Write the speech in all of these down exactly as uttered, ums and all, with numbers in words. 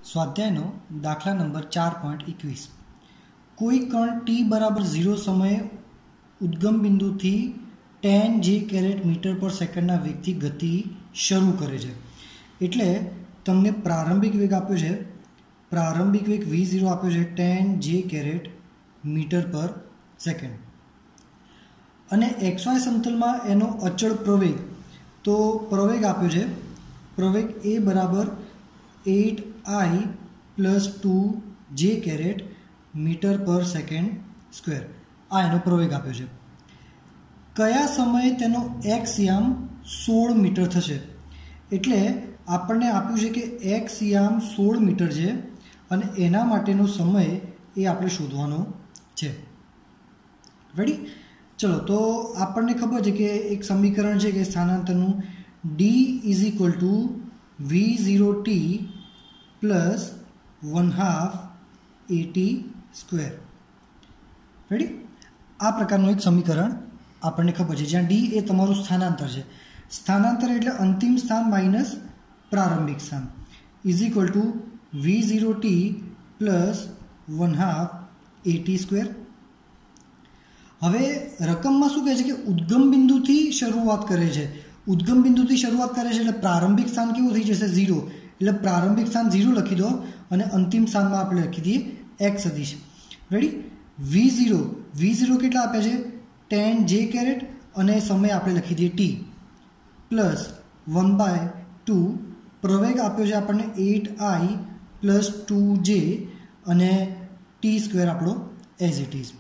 स्वाध्यायનો દાખલા નંબર ચાર પોઈન્ટ એકવીસ કોઈ કણ ટી બરાબર ઝીરો સમયે ઉદ્ગમ બિંદુથી ટેન જે કેરેટ મીટર પર સેકન્ડના વેગથી ગતિ શરૂ કરે છે. એટલે તમને પ્રારંભિક વેગ આપ્યો છે, પ્રારંભિક વેગ વી ઝીરો આપ્યો છે ten j caret metre per second, અને એક્સ વાય સમતલમાં એનો અચળ પ્રવેગ, તો પ્રવેગ આપ્યો છે, પ્રવેગ એ બરાબર eight i plus two j caret metre per second square आ एनो प्रवेग आप्यो छे. कया समये तेनो एक्स याम सोल मीटर थशे, एटले आपणे आप्युं छे के एक्स याम सोल मीटर छे अने एना माटेनो समय ए आपणे शोधवानो छे. रेडी? चलो, तो आपणे खबर छे के एक समीकरण छे के स्थानांतरनुं d is equal to v zero t plus one half a t square. Ready? आ प्रकारનું એક સમીકરણ આપણને ખબર છે, જ્યાં ડી એ તમારું સ્થાનાંતર છે. સ્થાનાંતર એટલે અંતિમ સ્થાન માઇનસ પ્રારંભિક સ્થાન is equal to v zero t plus one half a t square. હવે રકમમાં શું કહે છે કે ઉદ્ગમ બિંદુથી શરૂઆત કરે છે, ઉદ્ગમ બિંદુથી શરૂઆત કરે છે એટલે પ્રારંભિક સ્થાન કેવું થઈ જશે? ઝીરો. એટલે પ્રારંભિક સ્થાન ઝીરો લખી દો અને અંતિમ સ્થાનમાં આપણે લખી દઈએ એક્સ સદીશ. Ready? V zero v zero કેટલા આપ્યા છે? ટેન જે કેરેટ, અને સમય આપણે લખી દઈએ t, plus one by two પ્રવેગ આપ્યો છે આપણને at I plus two j, અને ટી સ્ક્વેર આપણો એઝ ઇટ ઇઝ.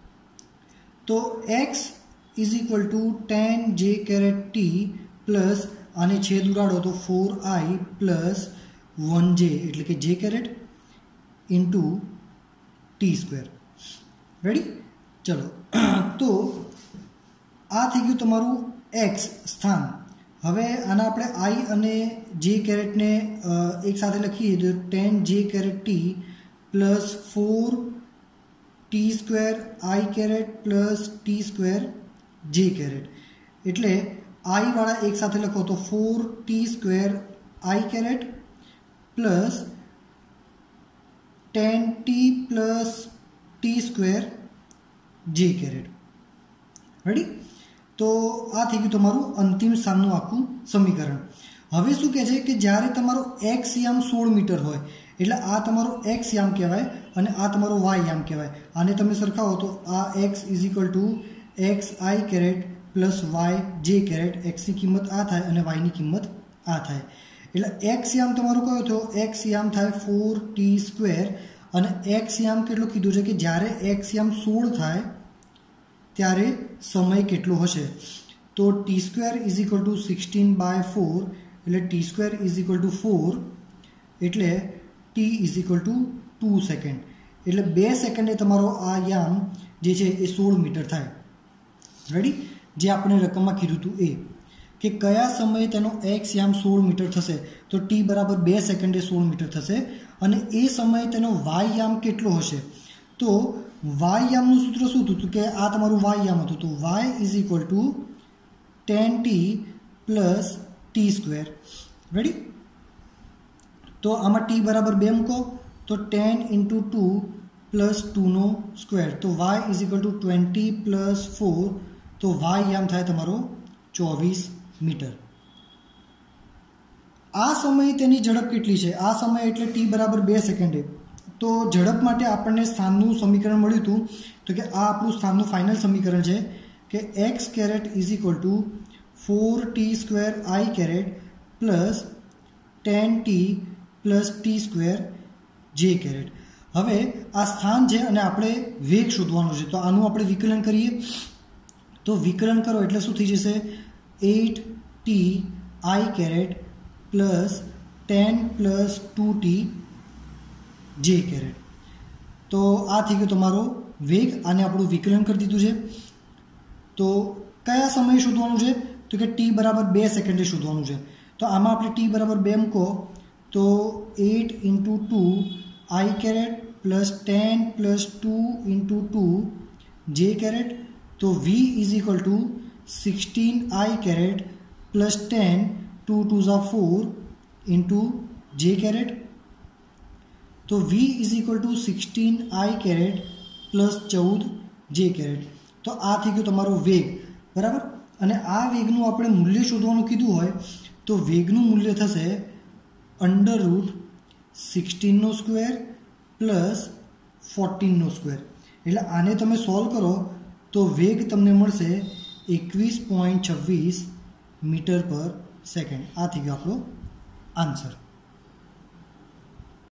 તો x is equal to ten j caret t plus આને છેદ ઉડાડો તો ફોર આઈ પ્લસ વન જે એટલે કે j caret into t square. Ready? ચલો, તો આ થઈ ગયું તમારું એક્સ સ્થાન. હવે આના આપણે આઈ અને જે કેરેટને એક સાથે લખીએ તો ten j caret t plus four t square i caret plus t square j caret, એટલે आई वाला एक साथ लखो तो four t square i caret plus ten t plus t square j caret. Ready? तो आ थी गयुं तमारुं अंतिम स्थाननुं आखुं समीकरण. हवे शुं कहे छे के ज्यारे तमारो एक्स याम सोल मीटर होय એટલે આ તમારો એક્સ યામ કહેવાય અને આ તમારો વાય યામ કહેવાય. આને તમે સરખાવો તો આ x is equal to x i caret plus y j caret, x की किंमत आ थाय अने वाय की किंमत आ थाय. एटले एक्स याम तमारो कयो थयो? एक्स याम थाय फोर टी स्क्वेर, अने एक्स याम केटलो कीधुं छे के ज्यारे एक्स याम सोल थाय त्यारे समय केटलो हशे? तो t square is equal to sixteen by four, एटले t square is equal to four, एटले t is equal to two second. एटले बे सेकंडे तमारो आ याम जे छे ए सोल मीटर थाय. रेडी? जे आपणे रकममां कीधुं हतुं ए के कया समये तेनो एक्स याम सोल मीटर थशे, तो टी बराबर बे सेकंडे सोल मीटर थशे, अने ए समये तेनो वाय याम केटलो हशे? तो वाय यामनुं सूत्र शुं हतुं के आ तमारुं वाय याम हतुं, तो y is equal to ten t plus t square. Ready? तो आमां टी बराबर बे मूको तो ten into two plus two नो स्क्वेर, तो y is equal to twenty plus four, तो वाय याम थाय तमारो चौवीस मीटर. आ समय तेनी झड़प केटली छे? आ समय एटले टी बराबर बे सेकंडे. तो झड़प माटे आपणे स्थाननुं समीकरण मळ्युं हतुं, तो के आ आपणुं स्थाननुं फाइनल समीकरण छे के x caret is equal to four t square i caret plus ten t plus t square j caret. हवे आ स्थान छे अने आपणे वेग शोधवानो छे, तो आनुं आपणे विकलन करीए. तो विकलन करो એટલે શું થઈ જશે? Eight t i caret plus ten plus two t j caret. तो आ थी गयो तमारो वेग, आने આપણું વિકલન કરી દીધું છે. તો કયા સમયે શોધવાનું છે? તો કે ટી બરાબર બે સેકન્ડે શોધવાનું છે. તો આમાં આપણે ટી બરાબર બે મૂકો તો eight into two i caret plus ten plus two into two j caret, तो v is equal to sixteen i caret plus ten, two two ज़ा फोर इंटू जे कैरेट. તો v is equal to sixteen i caret plus ચૌદ j caret. તો આ થઈ ગયો તમારો વેગ, બરાબર. અને આ વેગનું આપણે મૂલ્ય શોધવાનું કીધું હોય તો વેગનું મૂલ્ય થશે અંડર રૂટ સિક્સટીનનો સ્ક્વેર પ્લસ ફોર્ટીનનો સ્ક્વેર. એટલે આને તમે સોલ્વ કરો તો વેગ તમને મળશે એકવીસ પોઈન્ટ છવ્વીસ મીટર પર સેકન્ડ. આ થઈ ગયો આપણો આન્સર.